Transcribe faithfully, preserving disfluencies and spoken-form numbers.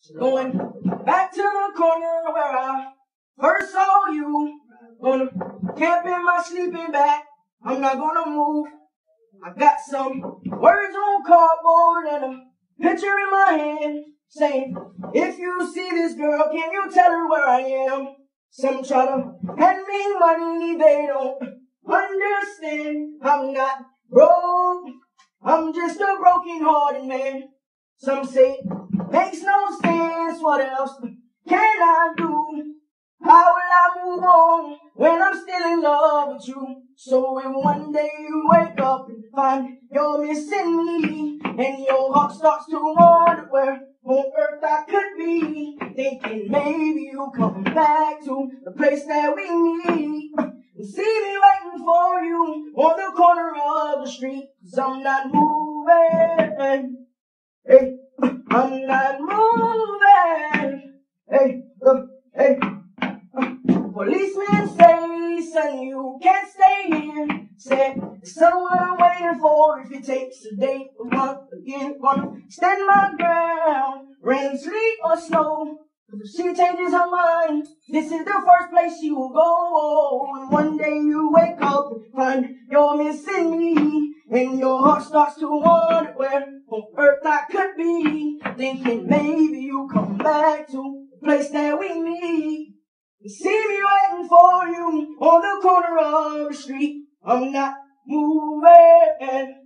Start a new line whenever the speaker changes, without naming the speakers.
Going back to the corner where I first saw you. Gonna camp in my sleeping bag. I'm not gonna move. I got some words on cardboard and a picture in my hand saying, if you see this girl, can you tell her where I am? Some try to hand me money, they don't understand. I'm not broke, I'm just a broken-hearted man. Some say, makes no sense, what else can I do? How will I move on when I'm still in love with you? So if one day you wake up and find you're missing me, and your heart starts to wonder where on earth I could be, thinking maybe you'll come back to the place that we meet, and see me waiting for you on the corner of the street. Cause I'm not moving, hey, I'm not moving, hey, look, hey. Policemen say, son, you can't stay here. Said, there's someone I'm waiting for. If it takes a day, a month, again, gonna stand my ground. Rain, sleet, or snow. If she changes her mind, this is the first place she will go. And one day you wake up and find you're missing me, and your heart starts to wonder where on earth I could be, thinking maybe you come back to the place that we meet. You see me waiting for you on the corner of the street. I'm not moving.